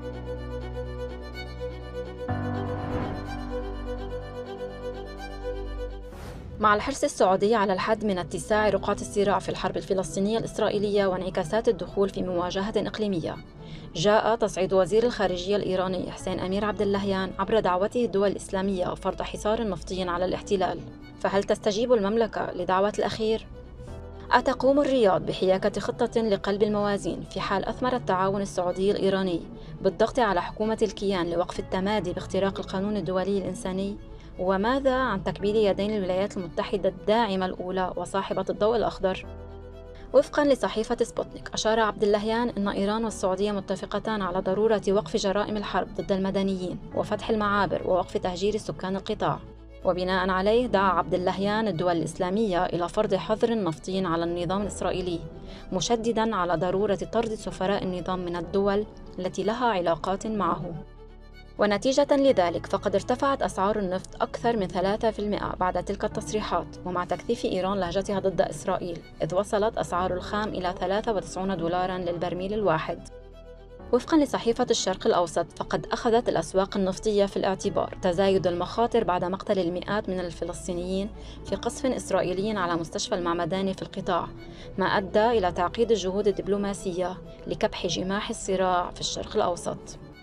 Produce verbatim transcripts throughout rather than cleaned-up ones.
مع الحرص السعودي على الحد من اتساع رقعة الصراع في الحرب الفلسطينية الإسرائيلية وانعكاسات الدخول في مواجهة إقليمية، جاء تصعيد وزير الخارجية الإيراني حسين أمير عبد اللهيان عبر دعوته الدول الإسلامية فرض حصار نفطي على الاحتلال. فهل تستجيب المملكة لدعوة الأخير؟ أتقوم الرياض بحياكة خطة لقلب الموازين في حال أثمر التعاون السعودي الإيراني بالضغط على حكومة الكيان لوقف التمادي باختراق القانون الدولي الإنساني؟ وماذا عن تكبيل يدين الولايات المتحدة الداعمة الأولى وصاحبة الضوء الأخضر؟ وفقاً لصحيفة سبوتنيك، أشار عبد اللهيان أن إيران والسعودية متفقتان على ضرورة وقف جرائم الحرب ضد المدنيين وفتح المعابر ووقف تهجير سكان القطاع. وبناء عليه دعا عبد اللهيان الدول الإسلامية إلى فرض حظر نفطي على النظام الإسرائيلي، مشدداً على ضرورة طرد سفراء النظام من الدول التي لها علاقات معه. ونتيجة لذلك فقد ارتفعت أسعار النفط أكثر من ثلاثة بالمئة بعد تلك التصريحات، ومع تكثيف إيران لهجتها ضد إسرائيل، إذ وصلت أسعار الخام إلى ثلاثة وتسعين دولاراً للبرميل الواحد. وفقاً لصحيفة الشرق الأوسط، فقد أخذت الأسواق النفطية في الاعتبار تزايد المخاطر بعد مقتل المئات من الفلسطينيين في قصف إسرائيلي على مستشفى المعمداني في القطاع، ما أدى إلى تعقيد الجهود الدبلوماسية لكبح جماح الصراع في الشرق الأوسط.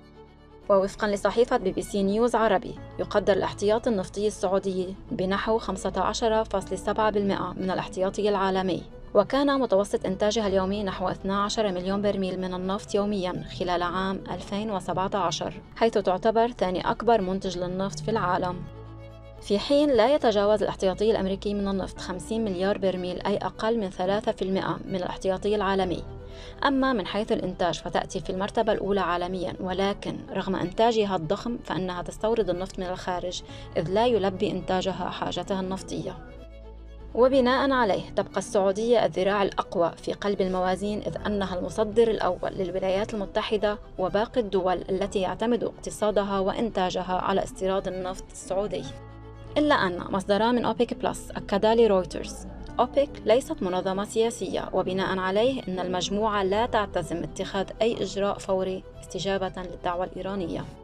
ووفقاً لصحيفة بي بي سي نيوز عربي، يقدر الاحتياطي النفطي السعودي بنحو خمسة عشر فاصلة سبعة بالمئة من الاحتياطي العالمي، وكان متوسط إنتاجها اليومي نحو اثني عشر مليون برميل من النفط يومياً خلال عام ألفين وسبعة عشر، حيث تعتبر ثاني أكبر منتج للنفط في العالم، في حين لا يتجاوز الاحتياطي الأمريكي من النفط خمسين مليار برميل، أي أقل من ثلاثة بالمئة من الاحتياطي العالمي. أما من حيث الإنتاج فتأتي في المرتبة الأولى عالمياً، ولكن رغم إنتاجها الضخم فإنها تستورد النفط من الخارج، إذ لا يلبي إنتاجها حاجتها النفطية. وبناء عليه تبقى السعودية الذراع الأقوى في قلب الموازين، إذ أنها المصدر الأول للولايات المتحدة وباقي الدول التي يعتمد اقتصادها وإنتاجها على استيراد النفط السعودي. إلا أن مصدران من أوبك بلس أكدا لرويترز أوبك ليست منظمة سياسية، وبناء عليه إن المجموعة لا تعتزم اتخاذ أي إجراء فوري استجابة للدعوة الإيرانية.